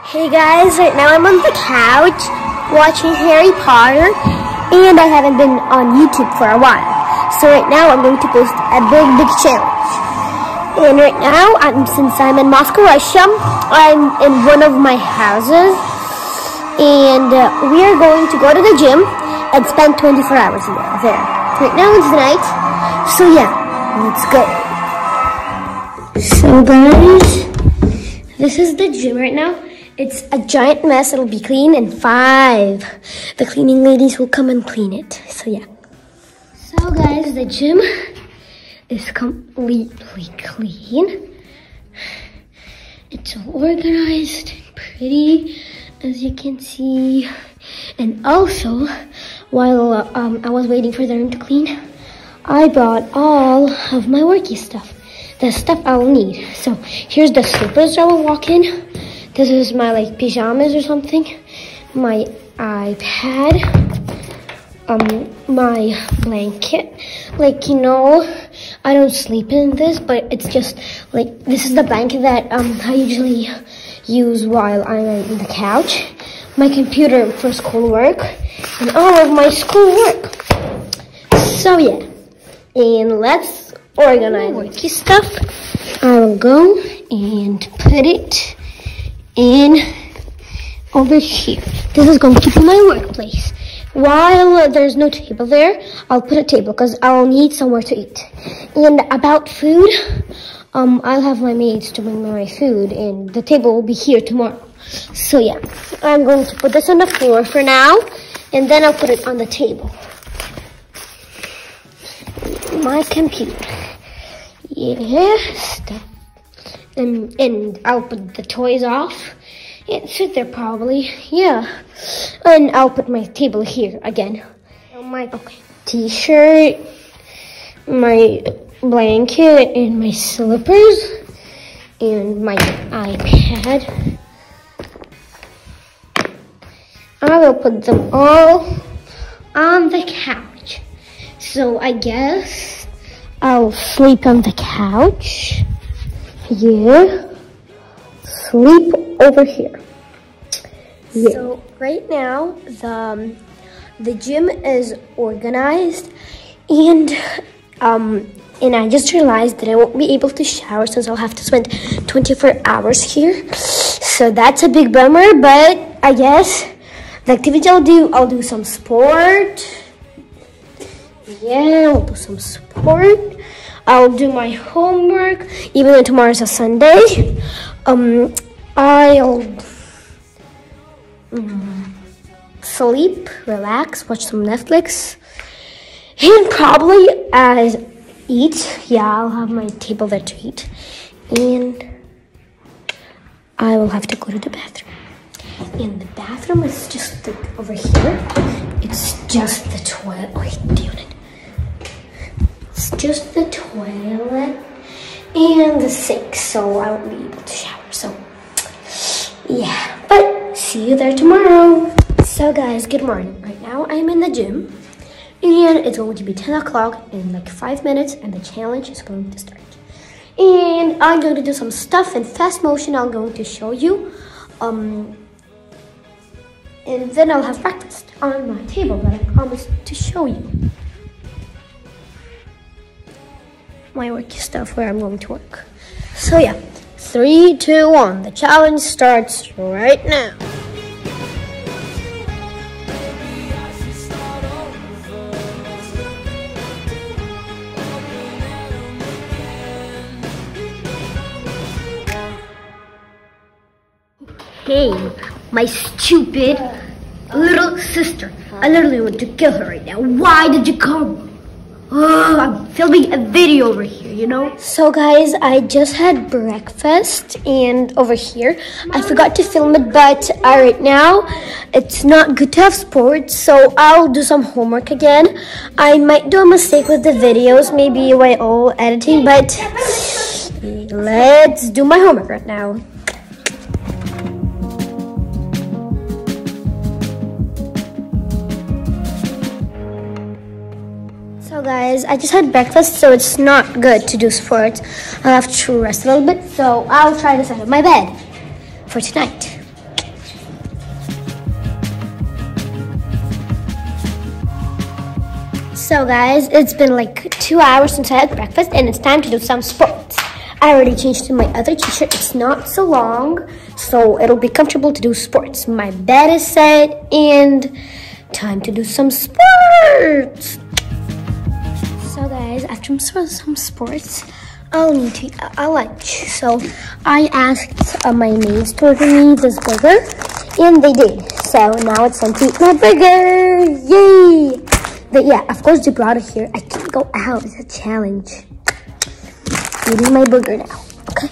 Hey guys, right now I'm on the couch watching Harry Potter and I haven't been on YouTube for a while. So right now I'm going to post a big challenge. And right now, since I'm in Moscow, Russia, I'm in one of my houses and we are going to go to the gym and spend 24 hours there. Right now it's night, so yeah, let's go. So guys, this is the gym right now. It's a giant mess. It'll be clean in 5. The cleaning ladies will come and clean it. So yeah. So guys, the gym is completely clean. It's all organized and pretty, as you can see. And also, while I was waiting for the room to clean, I brought all of my worky stuff. The stuff I will need. So here's the slippers I will walk in. This is my pajamas or something. My iPad. My blanket. I don't sleep in this, but it's just this is the blanket that I usually use while I'm on the couch. My computer for schoolwork and all of my schoolwork. So yeah, and let's organize worky stuff. I will go and put it in over here. This is going to be my workplace. While there's no table there, I'll put a table because I'll need somewhere to eat. And about food, I'll have my maids to bring my food and the table will be here tomorrow. So yeah, I'm going to put this on the floor for now and then I'll put it on the table. My computer. Yeah, stuff. And I'll put the toys off. It sit there probably, yeah. And I'll put my table here again. My t-shirt, my blanket, and my slippers, and my iPad. I will put them all on the couch. So I guess I'll sleep on the couch. Yeah. Sleep over here. Yeah. So right now the gym is organized and I just realized that I won't be able to shower since I'll have to spend 24 hours here. So that's a big bummer, but I guess the activity I'll do some sport. Yeah, I'll do some sport. I'll do my homework, even though tomorrow's a Sunday. I'll sleep, relax, watch some Netflix, and probably eat. Yeah, I'll have my table there to eat. And I will have to go to the bathroom. And the bathroom is just over here. It's just the toilet. Wait, damn it. It's just the toilet and the sink, so I won't be able to shower. So yeah, but see you there tomorrow. So guys, good morning. Right now I'm in the gym and it's going to be 10 o'clock in 5 minutes and the challenge is going to start. And I'm going to do some stuff in fast motion. I'm going to show you. And then I'll have breakfast on my table that I promised to show you. My work stuff where I'm going to work. So yeah, 3, 2, 1. The challenge starts right now. Hey, my stupid little sister. I literally want to kill her right now. Why did you come? Oh, I'm filming a video over here, you know? So guys, I just had breakfast and over here, I forgot to film it, but right now, it's not good to have sports, so I'll do some homework again. I might do a mistake with the videos, maybe while editing, but let's do my homework right now. So guys, I just had breakfast, so it's not good to do sports. I'll have to rest a little bit, so I'll try this out of my bed for tonight. So guys, it's been like 2 hours since I had breakfast and it's time to do some sports. I already changed to my other t-shirt. It's not so long, so it'll be comfortable to do sports. My bed is set and time to do some sports. So guys, after some sports, I'll need to eat a lunch. So I asked my maids to order me this burger and they did. So now it's time to eat my burger. Yay! But yeah, of course they brought it here. I can't go out. It's a challenge. Eating my burger now. Okay.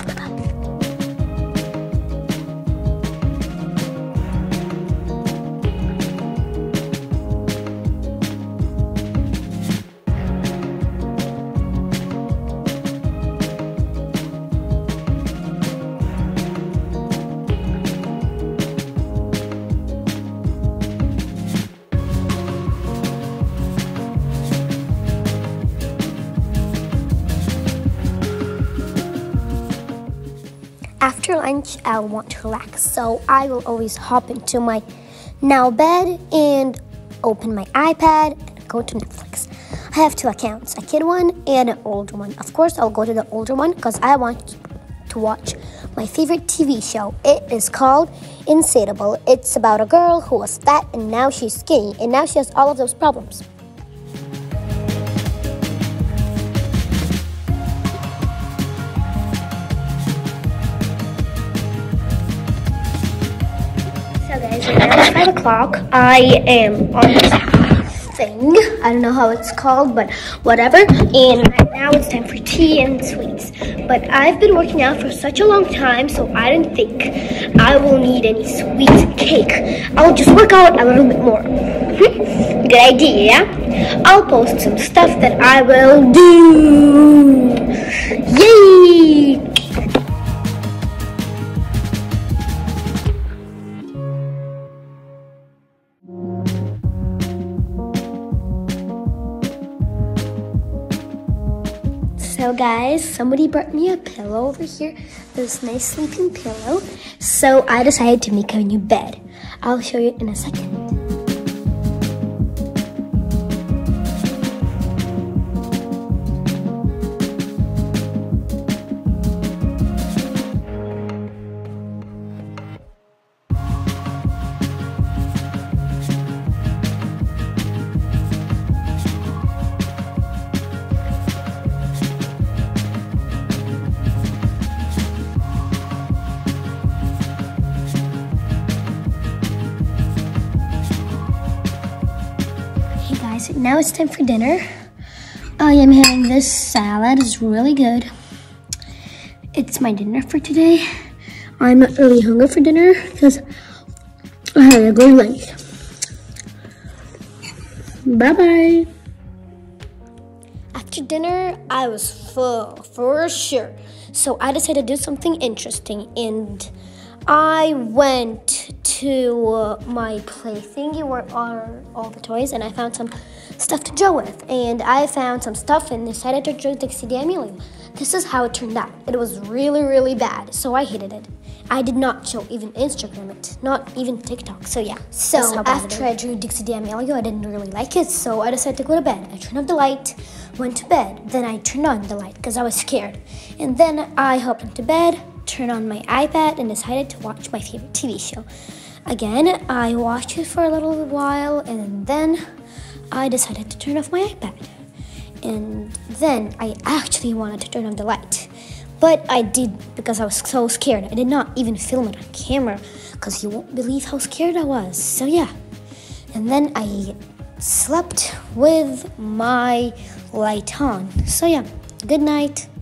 After lunch, I'll want to relax, so I will always hop into my now bed and open my iPad and go to Netflix. I have 2 accounts, a kid one and an older one. Of course, I'll go to the older one because I want to watch my favorite TV show. It is called Insatiable. It's about a girl who was fat and now she's skinny and now she has all of those problems. So guys, now it's 5 o'clock. I am on this thing. I don't know how it's called, but whatever. And right now it's time for tea and sweets. But I've been working out for such a long time, so I didn't think I will need any sweet cake. I'll just work out a little bit more. Good idea, yeah? I'll post some stuff that I will do. Yay! So guys, somebody brought me a pillow over here, this nice sleeping pillow. So I decided to make a new bed. I'll show you in a second. Now it's time for dinner. I am having this salad. It's really good. It's my dinner for today. I'm not really hungry for dinner because I had a good lunch. Bye-bye. After dinner, I was full for sure. So I decided to do something interesting and I went to my play thingy where are all the toys and I found some stuff to draw with and I found some stuff and decided to draw Dixie D'Amelio. This is how it turned out. It was really bad, so I hated it. I did not show even Instagram it, not even TikTok, so yeah. So after I drew Dixie D'Amelio, I didn't really like it, so I decided to go to bed. I turned off the light, went to bed, then I turned on the light because I was scared. And then I hopped into bed, turned on my iPad and decided to watch my favorite TV show. Again, I watched it for a little while and then I decided to turn off my iPad. And then I actually wanted to turn on the light. But I did because I was so scared. I did not even film it on camera because you won't believe how scared I was. So yeah. And then I slept with my light on. So yeah, good night.